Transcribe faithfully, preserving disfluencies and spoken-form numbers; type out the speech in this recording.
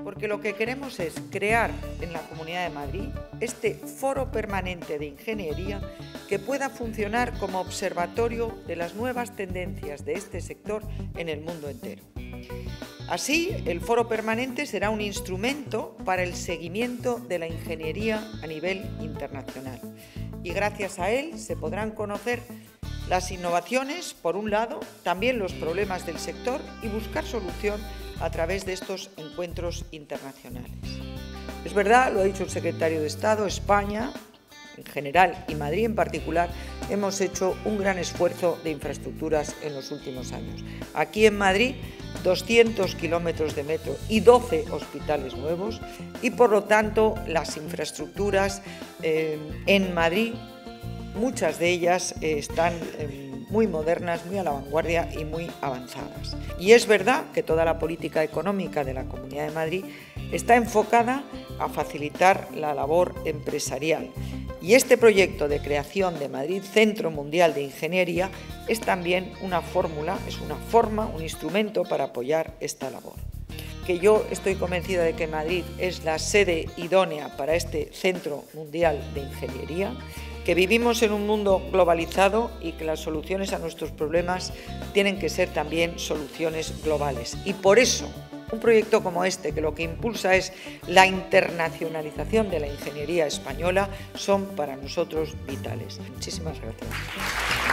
porque lo que queremos es crear en la Comunidad de Madrid este foro permanente de ingeniería que pueda funcionar como observatorio de las nuevas tendencias de este sector en el mundo entero. Así, el foro permanente será un instrumento para el seguimiento de la ingeniería a nivel internacional y gracias a él se podrán conocer las innovaciones, por un lado, también los problemas del sector y buscar solución a través de estos encuentros internacionales. Es verdad, lo ha dicho el secretario de Estado, España en general y Madrid en particular hemos hecho un gran esfuerzo de infraestructuras en los últimos años. Aquí en Madrid, doscientos kilómetros de metro y doce hospitales nuevos y, por lo tanto, las infraestructuras eh, en Madrid, muchas de ellas eh, están eh, muy modernas, muy a la vanguardia y muy avanzadas. Y es verdad que toda la política económica de la Comunidad de Madrid está enfocada a facilitar la labor empresarial. Y este proyecto de creación de Madrid Centro Mundial de Ingeniería es también una fórmula, es una forma, un instrumento para apoyar esta labor. Que yo estoy convencida de que Madrid es la sede idónea para este Centro Mundial de Ingeniería, que vivimos en un mundo globalizado y que las soluciones a nuestros problemas tienen que ser también soluciones globales. Y por eso, un proyecto como este, que lo que impulsa es la internacionalización de la ingeniería española, son para nosotros vitales. Muchísimas gracias.